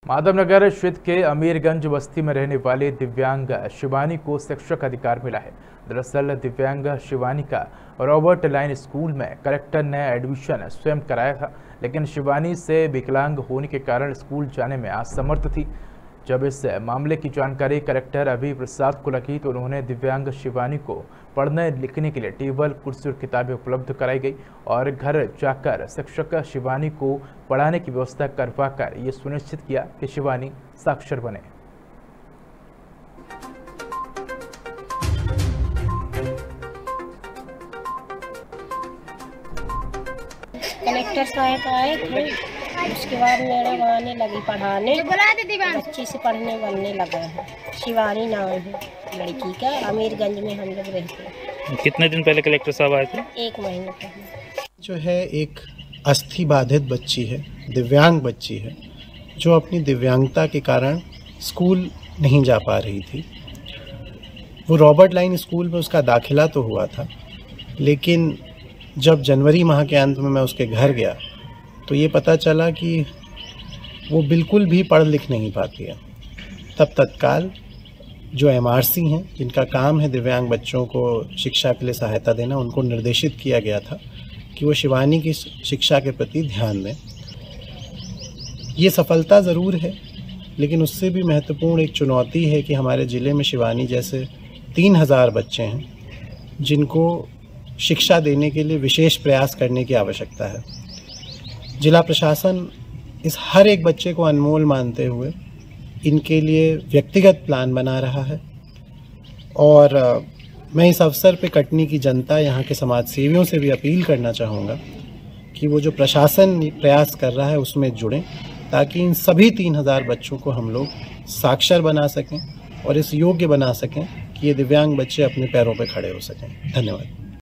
माधवनगर क्षेत्र के अमीरगंज बस्ती में रहने वाली दिव्यांग शिवानी को शिक्षक अधिकार मिला है। दरअसल दिव्यांग शिवानी का रॉबर्ट लाइन स्कूल में कलेक्टर ने एडमिशन स्वयं कराया था, लेकिन शिवानी से विकलांग होने के कारण स्कूल जाने में असमर्थ थी। जब इस मामले की जानकारी कलेक्टर अभी प्रसाद को लगी तो उन्होंने दिव्यांग शिवानी को पढ़ने लिखने के लिए टेबल, कुर्सी और किताबें उपलब्ध कराई गई और घर जाकर शिक्षक शिवानी को पढ़ाने की व्यवस्था करवाकर ये सुनिश्चित किया कि शिवानी साक्षर बने। कलेक्टर साहब आए थे, उसके बाद मैडम आने लगी पढ़ाने, अच्छे से पढ़ने बनने लगा है। शिवानी नाम है लड़की का, अमीरगंज में हम लोग रहते हैं। कितने दिन पहले कलेक्टर साहब आए थे? 1 महीने पहले। जो है एक अस्थि बाधित बच्ची है, दिव्यांग बच्ची है, जो अपनी दिव्यांगता के कारण स्कूल नहीं जा पा रही थी। वो रॉबर्ट लाइन स्कूल में उसका दाखिला तो हुआ था, लेकिन जब जनवरी माह के अंत में मैं उसके घर गया तो ये पता चला कि वो बिल्कुल भी पढ़ लिख नहीं पाती है। तब तत्काल जो MRC हैं, जिनका काम है दिव्यांग बच्चों को शिक्षा के लिए सहायता देना, उनको निर्देशित किया गया था कि वो शिवानी की शिक्षा के प्रति ध्यान दें। ये सफलता ज़रूर है, लेकिन उससे भी महत्वपूर्ण एक चुनौती है कि हमारे ज़िले में शिवानी जैसे 3000 बच्चे हैं जिनको शिक्षा देने के लिए विशेष प्रयास करने की आवश्यकता है। जिला प्रशासन इस हर एक बच्चे को अनमोल मानते हुए इनके लिए व्यक्तिगत प्लान बना रहा है और मैं इस अवसर पे कटनी की जनता, यहाँ के समाज सेवियों से भी अपील करना चाहूँगा कि वो जो प्रशासन प्रयास कर रहा है उसमें जुड़ें, ताकि इन सभी 3000 बच्चों को हम लोग साक्षर बना सकें और इस योग्य बना सकें कि ये दिव्यांग बच्चे अपने पैरों पे खड़े हो सकें। धन्यवाद।